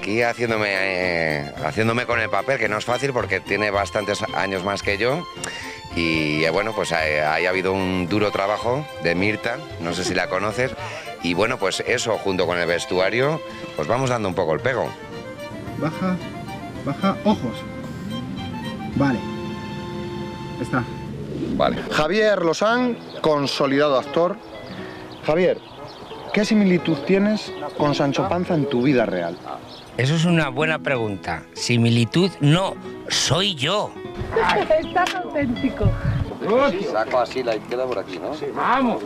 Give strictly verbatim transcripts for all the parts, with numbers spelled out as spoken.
aquí haciéndome, eh, haciéndome con el papel, que no es fácil porque tiene bastantes años más que yo. Y eh, bueno, pues ahí ha habido un duro trabajo de Mirta, no sé si la conoces. Y bueno, pues eso, junto con el vestuario, pues vamos dando un poco el pego. Baja, baja, ojos. Vale. Está. Vale. Javier Lozán, consolidado actor. Javier, ¿qué similitud tienes con Sancho Panza en tu vida real? Eso es una buena pregunta. Similitud, no, soy yo. Estás auténtico. Saco así la izquierda por aquí, ¿no? Sí, vamos.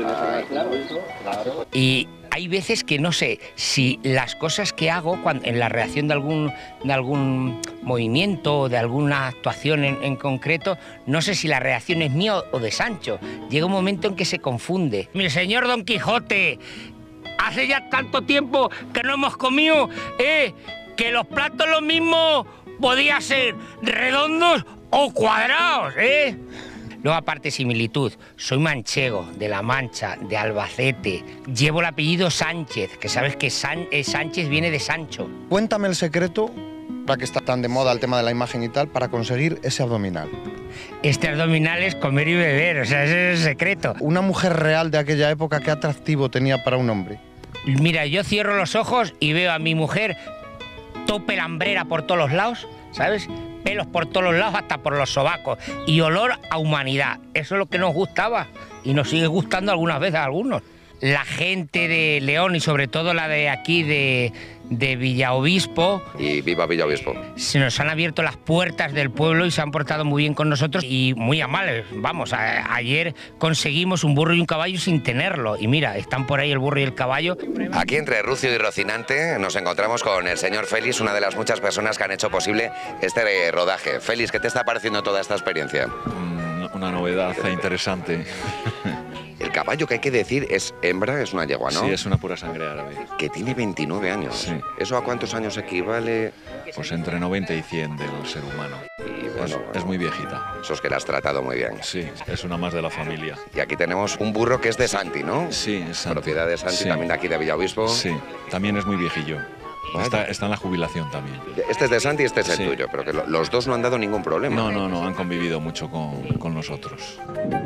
Y hay veces que no sé si las cosas que hago cuando, en la reacción de algún, de algún movimiento o de alguna actuación en, en concreto, no sé si la reacción es mía o de Sancho. Llega un momento en que se confunde. Mi señor Don Quijote, hace ya tanto tiempo que no hemos comido, eh, que los platos los mismos podían ser redondos o cuadrados, ¿eh? Luego, aparte, similitud. Soy manchego, de La Mancha, de Albacete. Llevo el apellido Sánchez, que sabes que San, eh, Sánchez viene de Sancho. Cuéntame el secreto, para que está tan de moda el tema de la imagen y tal, para conseguir ese abdominal. Este abdominal es comer y beber, o sea, ese es el secreto. Una mujer real de aquella época, ¿qué atractivo tenía para un hombre? Mira, yo cierro los ojos y veo a mi mujer tope lambrera por todos los lados, ¿sabes? Pelos por todos los lados, hasta por los sobacos. Y olor a humanidad. Eso es lo que nos gustaba. Y nos sigue gustando algunas veces a algunos. La gente de León y sobre todo la de aquí de, de Villaobispo. Y viva Villaobispo. Se nos han abierto las puertas del pueblo y se han portado muy bien con nosotros y muy amables. Vamos, a, ayer conseguimos un burro y un caballo sin tenerlo. Y mira, están por ahí el burro y el caballo. Aquí entre Rucio y Rocinante nos encontramos con el señor Félix, una de las muchas personas que han hecho posible este rodaje. Félix, ¿qué te está pareciendo toda esta experiencia? Mm, una novedad interesante. El caballo, que hay que decir, es hembra, es una yegua, ¿no? Sí, es una pura sangre árabe. Que tiene veintinueve años. Sí. ¿Eso a cuántos años equivale? Pues entre noventa y cien del ser humano. Y bueno, es, bueno, es muy viejita. Eso es que la has tratado muy bien. Sí, es una más de la familia. Y aquí tenemos un burro que es de Santi, ¿no? Sí, es Santi. Propiedad de Santi, Sí. también de aquí de Villaobispo. Sí, también es muy viejillo. Vaya. Está, está en la jubilación también. Este es de Santi y este es el Sí. tuyo, pero que lo- los dos no han dado ningún problema. No, no, no, han convivido mucho con, con nosotros.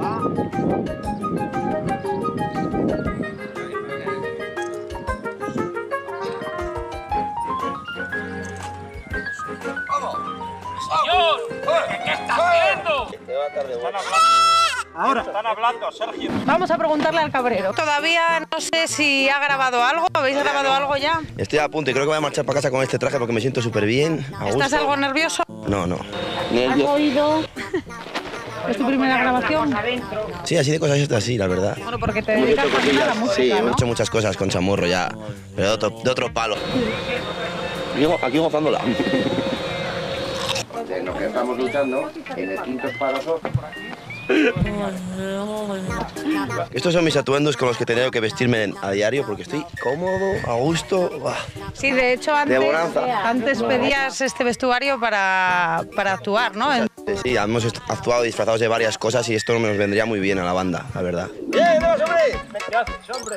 ¿Qué está haciendo? Ahora. Están hablando, Sergio. Vamos a preguntarle al cabrero. Todavía no sé si ha grabado algo. ¿Habéis grabado algo ya? Estoy a punto y creo que voy a marchar para casa con este traje porque me siento súper bien, a gusto. ¿Estás algo nervioso? No, no. ¿Has oído? ¿Es tu primera grabación? Sí, así de cosas esto así, la verdad. Bueno, porque te dedicas también a la música, Sí, ¿no? hemos hecho muchas cosas con Chamorro ya, pero de otro, de otro palo. Aquí gozándola. En lo que estamos luchando, en el quinto espadoso. Estos son mis atuendos con los que tenía que vestirme a diario porque estoy cómodo, a gusto. Buah. Sí, de hecho, antes, De bonanza. antes pedías este vestuario para, para actuar, ¿no? En- Sí, hemos est- actuado disfrazados de varias cosas y esto nos vendría muy bien a la banda, la verdad. ¡Bien, vamos, hombre! ¿Qué haces, hombre?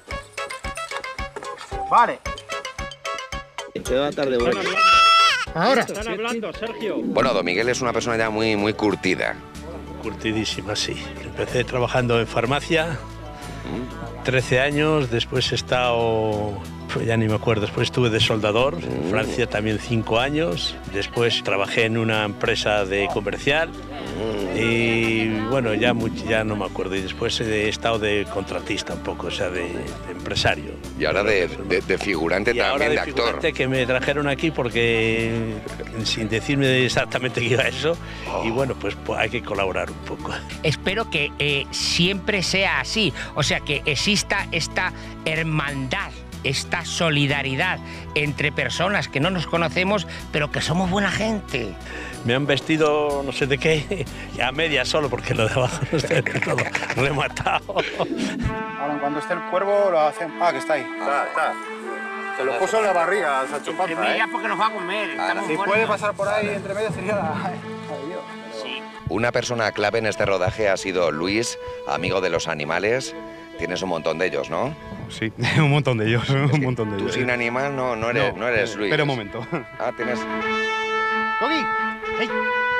Vale. Te va a tarde, bueno. Ahora. Están hablando, Sergio. Bueno, Don Miguel es una persona ya muy, muy curtida. Curtidísima, sí. Empecé trabajando en farmacia, trece años, después he estado, pues ya ni me acuerdo, después estuve de soldador, en Francia también cinco años, después trabajé en una empresa de comercial y bueno, ya, much- ya no me acuerdo, y después he estado de contratista un poco, o sea, de, de empresario. Y ahora de, de- de figurante Y ahora también, de de actor. figurante, que me trajeron aquí porque sin decirme exactamente que iba eso, y bueno, pues, pues hay que colaborar un poco. Espero que eh, siempre sea así, o sea, que exista esta hermandad, esta solidaridad entre personas que no nos conocemos, pero que somos buena gente. Me han vestido no sé de qué, y a medias solo, porque lo de abajo no está todo rematado. Ahora, cuando esté el cuervo, lo hacen. Ah, que está ahí. Está, está. Se lo puso en la barriga al Sancho Panza, ¿eh? porque nos va a comer. Si puede pasar por ahí entre medio sería la... Una persona clave en este rodaje ha sido Luis, amigo de los animales. Tienes un montón de ellos, ¿no? sí, un montón de ellos, Es un montón de Tú ellos. sin animal no, no eres, no, eres eh, Luis. Espera un momento. Ah, tienes... ¡Coqui! ¡Hey!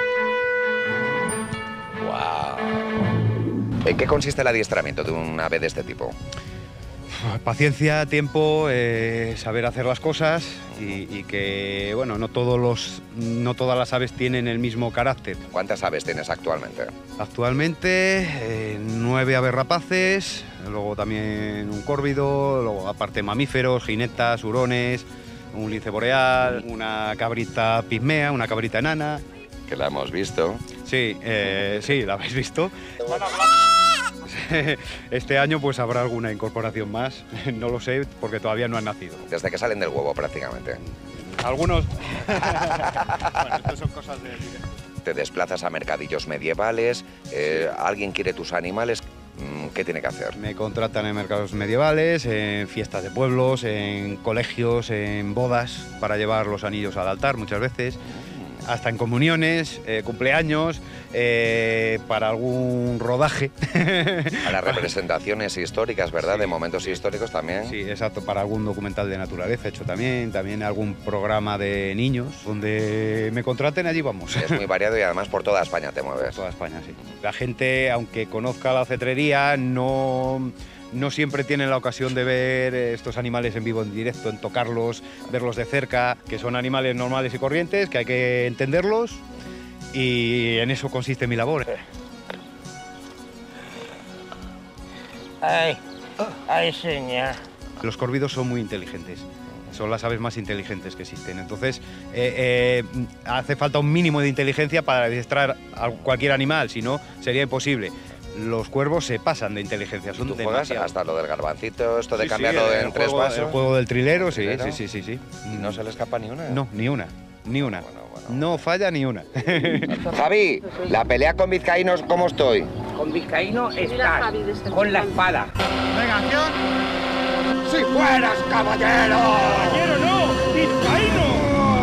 ¡Wow! ¿En qué consiste el adiestramiento de un ave de este tipo? Paciencia, tiempo, eh, saber hacer las cosas y, y que, bueno, no, todos los, no todas las aves tienen el mismo carácter. ¿Cuántas aves tienes actualmente? Actualmente, eh, nueve aves rapaces, luego también un córvido, luego aparte mamíferos, jinetas, hurones, un lince boreal, una cabrita pigmea, una cabrita enana. Que la hemos visto. Sí, eh, sí, la habéis visto. Este año pues habrá alguna incorporación más, no lo sé porque todavía no han nacido. Desde que salen del huevo prácticamente. Algunos... bueno, estas son cosas de... Te desplazas a mercadillos medievales, eh, alguien quiere tus animales, ¿qué tiene que hacer? Me contratan en mercados medievales, en fiestas de pueblos, en colegios, en bodas, para llevar los anillos al altar muchas veces, hasta en comuniones, eh, cumpleaños, eh, para algún rodaje. Para representaciones históricas, ¿verdad? Sí. De momentos históricos también. Sí, exacto, para algún documental de naturaleza hecho también, también algún programa de niños, donde me contraten, allí vamos. Es muy variado y además por toda España te mueves. Por toda España, sí. La gente, aunque conozca la cetrería, no... no siempre tienen la ocasión de ver estos animales en vivo, en directo, en tocarlos, verlos de cerca, que son animales normales y corrientes, que hay que entenderlos y en eso consiste mi labor. Ay, ay, señor. Los córvidos son muy inteligentes. Son las aves más inteligentes que existen. Entonces, eh, eh, hace falta un mínimo de inteligencia para adiestrar a cualquier animal, si no, sería imposible. Los cuervos se pasan de inteligencia, son ¿Tú juegas demasiado. hasta lo del garbancito, esto de Sí, cambiarlo sí, en el tres juego, pasos? El juego del trilero, sí, ¿Trilero? sí, sí, sí, sí. ¿Y no se le escapa ni una? No, ni una, ni una. Bueno, bueno. No falla ni una. Javi, la pelea con vizcaínos, ¿cómo estoy? Con vizcaíno estás con la espada. Venga, acción. ¡Si fueras caballero! ¡Caballero no! ¡Vizcaíno!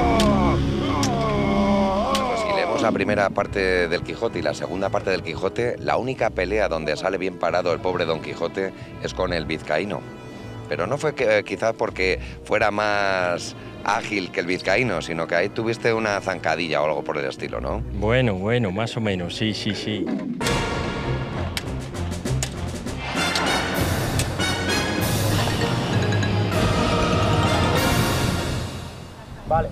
Pues si leemos la primera parte del Quijote y la segunda parte del Quijote, la única pelea donde sale bien parado el pobre Don Quijote es con el vizcaíno. Pero no fue que, quizás porque fuera más ágil que el vizcaíno, sino que ahí tuviste una zancadilla o algo por el estilo, ¿no? Bueno, bueno, más o menos, sí, sí, sí. Vale.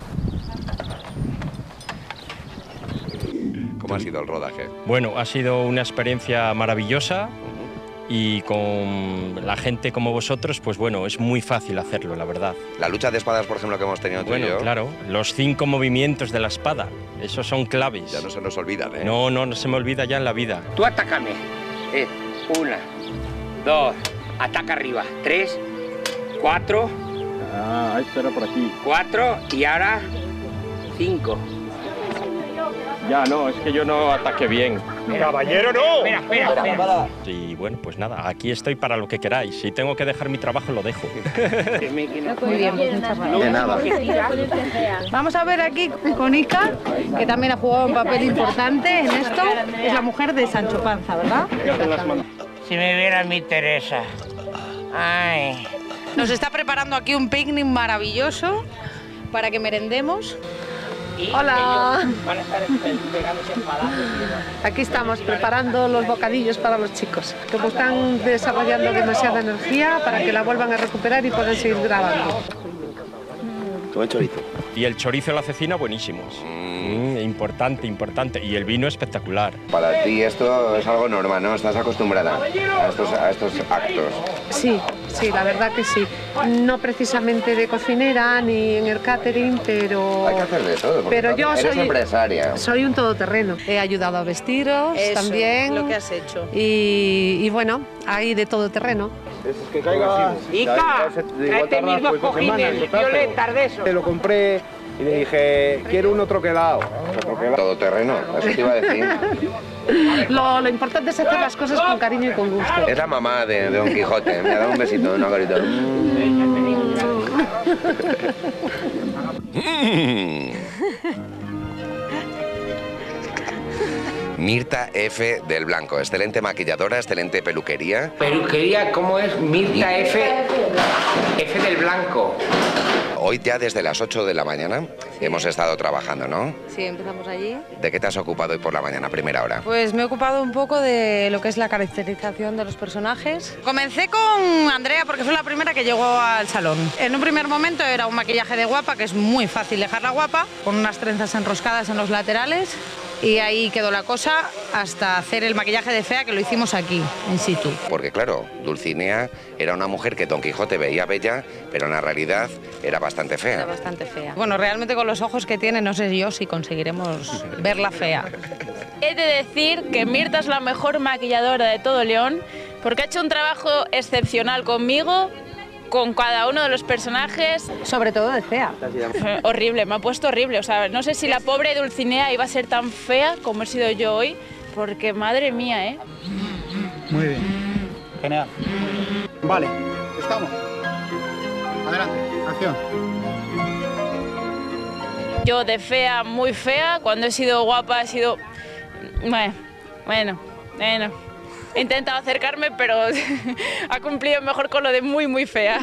¿Cómo ha sido el rodaje? Bueno, ha sido una experiencia maravillosa y con la gente como vosotros, pues bueno, es muy fácil hacerlo, la verdad. La lucha de espadas, por ejemplo, que hemos tenido tú Bueno, y yo, claro, los cinco movimientos de la espada, esos son claves. ya no se nos olvidan, ¿eh? No, no, no se me olvida ya en la vida. Tú atácame. Eh, una, dos, ataca arriba. Tres, cuatro, Ah, espera por aquí. cuatro y ahora cinco. Ya, no, es que yo no ataque bien. ¡Caballero no! Espera, espera, espera. Y bueno, pues nada, aquí estoy para lo que queráis. Si tengo que dejar mi trabajo, lo dejo. Muy bien, pues muchas gracias. De nada. Vamos a ver aquí con Ica, que también ha jugado un papel importante en esto. Es la mujer de Sancho Panza, ¿verdad? Si me viera mi Teresa. Ay. Nos está preparando aquí un picnic maravilloso para que merendemos. Y Hola. ellos van a estar pegándose espadazos y demás. Aquí estamos preparando los bocadillos para los chicos, que están desarrollando demasiada energía para que la vuelvan a recuperar y puedan seguir grabando. Buen chorizo. Y el chorizo y la cecina, buenísimos. Mm, importante, importante. Y el vino espectacular. Para ti esto es algo normal, ¿no? Estás acostumbrada a estos, a estos actos. Sí, sí, la verdad que sí. No precisamente de cocinera ni en el catering, pero... Hay que hacer de todo, porque Pero yo eres soy, empresaria. soy un todoterreno. He ayudado a vestiros Eso, también. lo que has hecho. Y, y bueno, hay de todoterreno. Que caiga. Ica, tráete mis dos cojines violetas de eso. Te lo compré y le dije, quiero uno troquelado. Todo terreno, eso te iba a decir. Lo, lo importante es hacer las cosas con cariño y con gusto. Es la mamá de, de Don Quijote. Me ha dado un besito, una carita. Mirta F. del Blanco, excelente maquilladora, excelente peluquería. Peluquería, ¿cómo es? Mirta F. F del Blanco. Hoy ya desde las ocho de la mañana sí. hemos estado trabajando, ¿no? Sí, empezamos allí. ¿De qué te has ocupado hoy por la mañana, primera hora? Pues me he ocupado un poco de lo que es la caracterización de los personajes. Comencé con Andrea porque fue la primera que llegó al salón. En un primer momento era un maquillaje de guapa, que es muy fácil dejarla guapa, con unas trenzas enroscadas en los laterales. Y ahí quedó la cosa hasta hacer el maquillaje de fea, que lo hicimos aquí, in situ. Porque claro, Dulcinea era una mujer que Don Quijote veía bella, pero en la realidad era bastante fea. Era bastante fea. Bueno, realmente con los ojos que tiene, no sé yo si conseguiremos verla fea. He de decir que Mirta es la mejor maquilladora de todo León, porque ha hecho un trabajo excepcional conmigo, con cada uno de los personajes. Sobre todo de fea. Horrible, me ha puesto horrible. O sea, no sé si la pobre Dulcinea iba a ser tan fea como he sido yo hoy, porque madre mía, ¿eh? Muy bien. Genial. Vale, estamos. Adelante, acción. Yo de fea, muy fea. Cuando he sido guapa he sido... Bueno, bueno, bueno. He intentado acercarme, pero ha cumplido mejor con lo de muy, muy fea.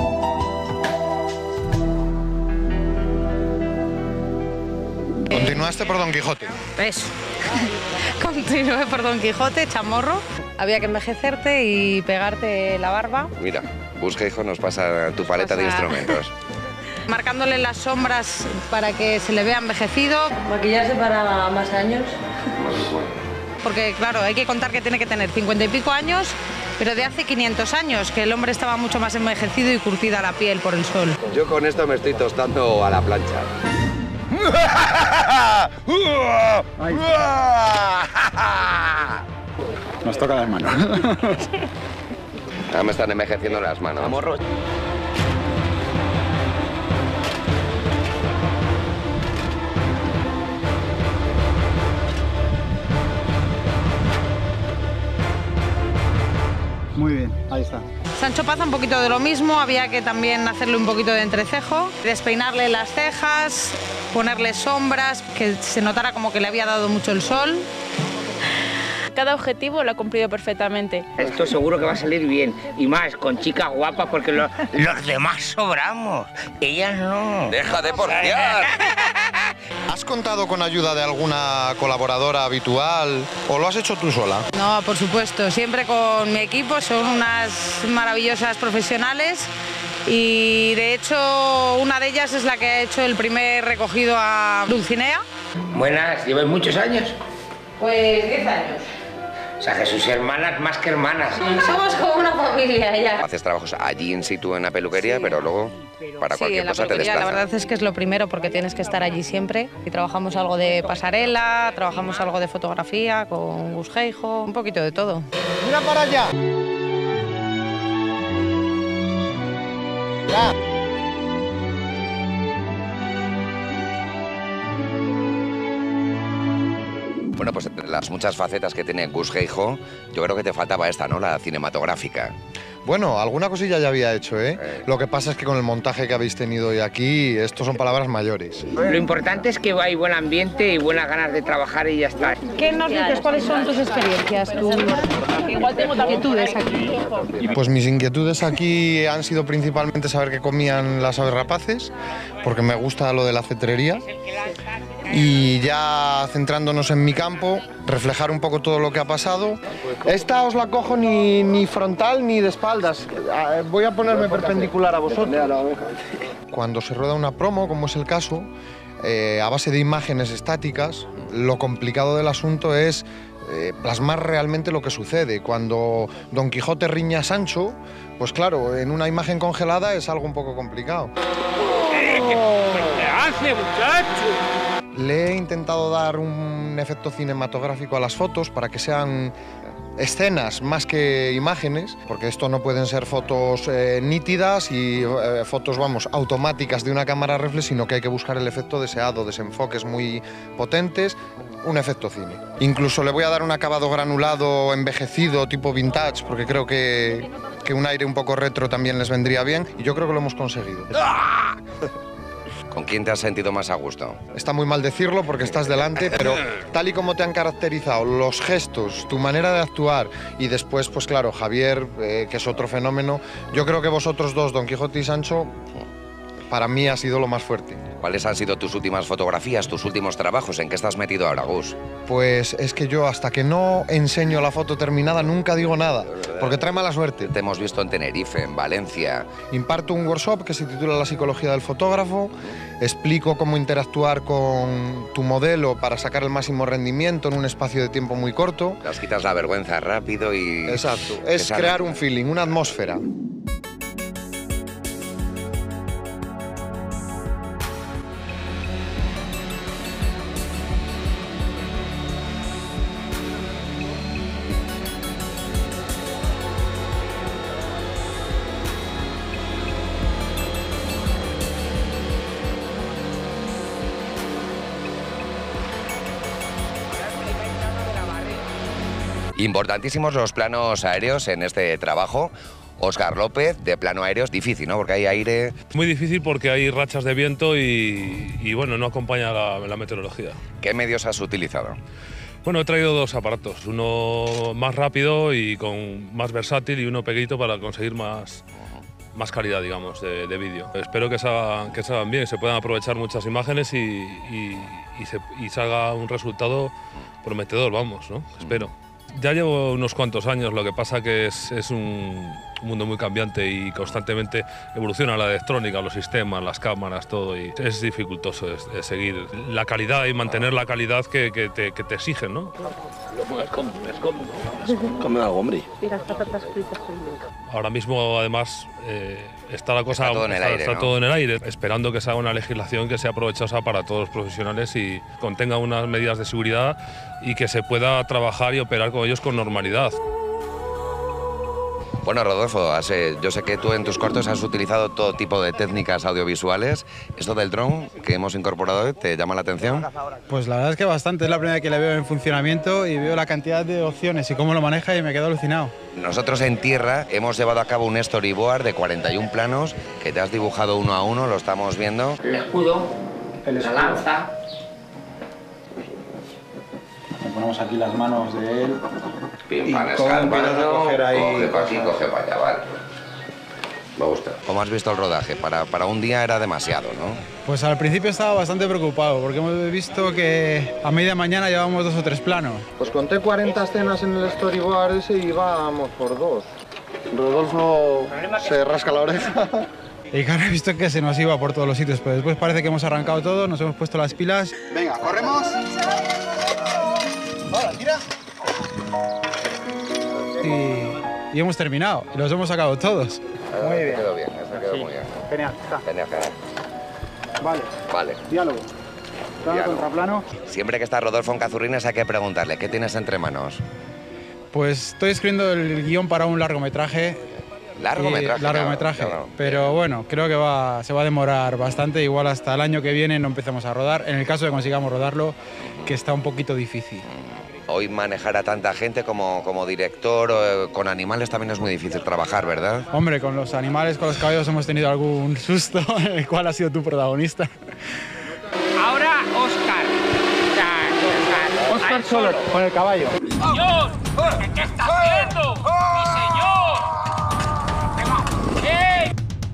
Continuaste por Don Quijote. Eso. Continué por Don Quijote, chamorro. Había que envejecerte y pegarte la barba. Mira, Busqueijo nos pasa tu paleta pasa... de instrumentos. Marcándole las sombras para que se le vea envejecido. Maquillarse para más años. Porque claro, hay que contar que tiene que tener cincuenta y pico años, pero de hace quinientos años, que el hombre estaba mucho más envejecido y curtida la piel por el sol. Yo con esto me estoy tostando a la plancha. Nos toca las manos. Ahora me están envejeciendo las manos. Amorro. Muy bien, ahí está. Sancho Panza un poquito de lo mismo, había que también hacerle un poquito de entrecejo, despeinarle las cejas, ponerle sombras, que se notara como que le había dado mucho el sol. Cada objetivo lo ha cumplido perfectamente. Esto seguro que va a salir bien, y más con chicas guapas, porque lo, los demás sobramos, ellas no. ¡Deja de porfiar! ¿Has contado con ayuda de alguna colaboradora habitual o lo has hecho tú sola? No, por supuesto, siempre con mi equipo, son unas maravillosas profesionales y de hecho una de ellas es la que ha hecho el primer recogido a Dulcinea. Buenas, ¿lleváis muchos años? Pues diez años. O sea, que sus hermanas más que hermanas. Somos como una familia ya. Haces trabajos allí in situ en la peluquería, sí. pero luego para sí, cualquier cosa te desplazas. La verdad es que es lo primero porque tienes que estar allí siempre. Y trabajamos algo de pasarela, trabajamos algo de fotografía con Busqueijo, un poquito de todo. ¡Mira para allá! Ya. Bueno, pues entre las muchas facetas que tiene Busqueijo, yo creo que te faltaba esta, ¿no? La cinematográfica. Bueno, alguna cosilla ya había hecho, ¿eh? eh. Lo que pasa es que con el montaje que habéis tenido hoy aquí, esto son palabras mayores. Lo importante es que hay buen ambiente y buenas ganas de trabajar y ya está. ¿Qué nos dices? ¿Cuáles son tus experiencias, tus inquietudes aquí? Pues mis inquietudes aquí han sido principalmente saber qué comían las aves rapaces, porque me gusta lo de la cetrería. Y ya centrándonos en mi campo, reflejar un poco todo lo que ha pasado. Esta os la cojo ni, ni frontal ni de espaldas. Voy a ponerme perpendicular a vosotros. Cuando se rueda una promo, como es el caso, eh, a base de imágenes estáticas, lo complicado del asunto es eh, plasmar realmente lo que sucede. Cuando Don Quijote riña a Sancho, pues claro, en una imagen congelada es algo un poco complicado. ¿Qué hace, muchacho? Le he intentado dar un efecto cinematográfico a las fotos para que sean escenas más que imágenes, porque esto no pueden ser fotos eh, nítidas y eh, fotos, vamos, automáticas de una cámara reflex, sino que hay que buscar el efecto deseado, desenfoques muy potentes, un efecto cine. Incluso le voy a dar un acabado granulado, envejecido, tipo vintage, porque creo que, que un aire un poco retro también les vendría bien, y yo creo que lo hemos conseguido. ¿Con quién te has sentido más a gusto? Está muy mal decirlo porque estás delante, pero tal y como te han caracterizado los gestos, tu manera de actuar y después, pues claro, Javier, eh, que es otro fenómeno, yo creo que vosotros dos, Don Quijote y Sancho, para mí ha sido lo más fuerte. ¿Cuáles han sido tus últimas fotografías, tus últimos trabajos? ¿En qué estás metido ahora, Gus? Pues es que yo hasta que no enseño la foto terminada nunca digo nada, porque trae mala suerte. Te hemos visto en Tenerife, en Valencia. Imparto un workshop que se titula La psicología del fotógrafo, explico cómo interactuar con tu modelo para sacar el máximo rendimiento en un espacio de tiempo muy corto. Las quitas la vergüenza rápido y... Exacto, es crear un feeling, una atmósfera. Importantísimos los planos aéreos en este trabajo. Óscar López, de plano aéreo, es difícil, ¿no? Porque hay aire... Muy difícil porque hay rachas de viento y, y bueno, no acompaña la, la meteorología. ¿Qué medios has utilizado? Bueno, he traído dos aparatos, uno más rápido y con más versátil y uno pequeñito para conseguir más, más calidad, digamos, de, de vídeo. Espero que salgan, que salgan bien, se puedan aprovechar muchas imágenes y, y, y, se, y salga un resultado prometedor, vamos, ¿no? Espero. Ya llevo unos cuantos años, lo que pasa que es, es un mundo muy cambiante y constantemente evoluciona la electrónica, los sistemas, las cámaras, todo, y es dificultoso es, es seguir la calidad y mantener la calidad que, que, te, que te exigen, ¿no? Come algo, hombre. Ahora mismo, además, eh, está la cosa... Está todo en el está, aire, está ¿no? todo en el aire, esperando que sea una legislación que sea provechosa para todos los profesionales y contenga unas medidas de seguridad y que se pueda trabajar y operar con ellos con normalidad. Bueno, Rodolfo, has, eh, yo sé que tú en tus cortos has utilizado todo tipo de técnicas audiovisuales. ¿Esto del dron que hemos incorporado hoy te llama la atención? Pues la verdad es que bastante, es la primera vez que le veo en funcionamiento y veo la cantidad de opciones y cómo lo maneja y me quedo alucinado. Nosotros en tierra hemos llevado a cabo un storyboard de cuarenta y un planos que te has dibujado uno a uno, lo estamos viendo. El escudo, la lanza. Le ponemos aquí las manos de él. Pim, Y pam, cómo escarpando, empiezas a coger ahí coge para aquí, cosas. coge para allá, vale. Me gusta. ¿Cómo has visto el rodaje? Para, para un día era demasiado, ¿no? Pues al principio estaba bastante preocupado porque hemos visto que a media mañana llevábamos dos o tres planos. Pues conté cuarenta escenas en el storyboard ese y íbamos por dos. Rodolfo se rasca la oreja. Y claro, he visto que se nos iba por todos los sitios, pero después parece que hemos arrancado todo, nos hemos puesto las pilas. Venga, corremos. Ahora, tira. Y, y hemos terminado, y los hemos sacado todos. Muy bien. Quedó bien, eso quedó muy bien. Genial, está. Genial, genial. Vale, Vale. diálogo. Plano Diálogo. contra plano. Siempre que está Rodolfo en Cazurrines hay que preguntarle, ¿qué tienes entre manos? Pues estoy escribiendo el guión para un largometraje. Largometraje, Y- largometraje. claro, claro. Pero bueno, creo que va, se va a demorar bastante. Igual hasta el año que viene no empecemos a rodar. En el caso de que consigamos rodarlo, que está un poquito difícil. Hoy manejar a tanta gente como, como director eh, con animales también es muy difícil trabajar, ¿verdad? Hombre, con los animales, con los caballos hemos tenido algún susto. ¿El cuál ha sido tu protagonista? Ahora Óscar. Óscar solo, con el caballo. ¡Señor! ¿Qué está haciendo? ¡Mi señor! ¡Ey!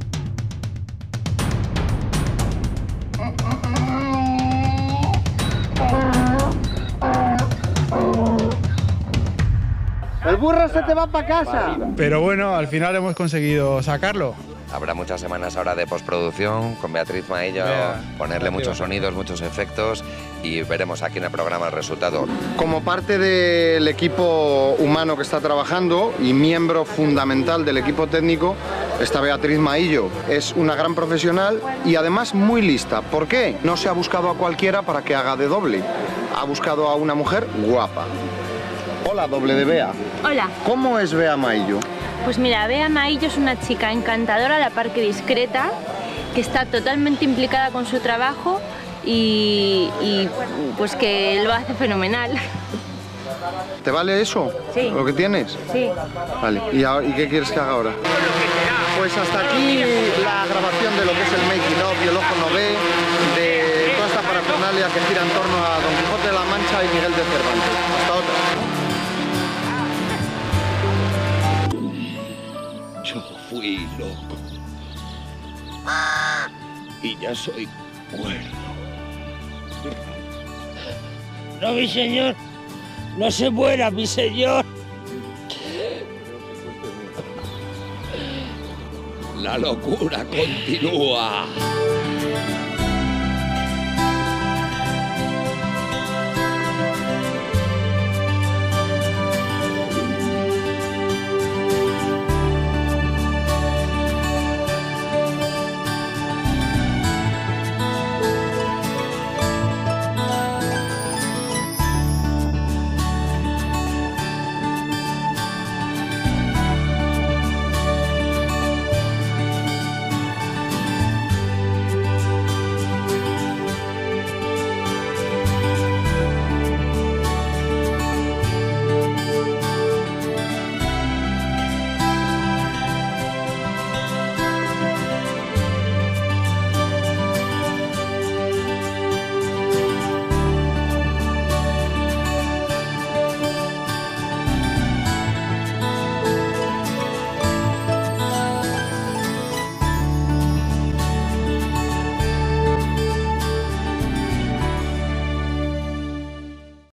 El burro se te va para casa. Pero bueno, al final hemos conseguido sacarlo. Habrá muchas semanas ahora de postproducción con Beatriz Maillo, Vea, ponerle Beatriz. muchos sonidos, muchos efectos y veremos aquí en el programa el resultado. Como parte del equipo humano que está trabajando y miembro fundamental del equipo técnico está Beatriz Maillo. Es una gran profesional y además muy lista. ¿Por qué? No se ha buscado a cualquiera para que haga de doble. Ha buscado a una mujer guapa. Hola, doble de Bea. Hola, ¿Cómo es Bea Maillo? pues mira, Bea Maillo es una chica encantadora, a la par que discreta, que está totalmente implicada con su trabajo y, y, pues que lo hace fenomenal. ¿Te vale eso? Sí. ¿Lo que tienes? Sí. Vale. ¿Y, ahora- ¿y qué quieres que haga ahora? Pues hasta aquí la grabación de lo que es el making of y el ojo no ve. literaria que gira en torno a Don Quijote de la Mancha y Miguel de Cervantes. Hasta otra. Yo fui loco. Y ya soy cuerdo. No, mi señor. No se muera, mi señor. La locura continúa.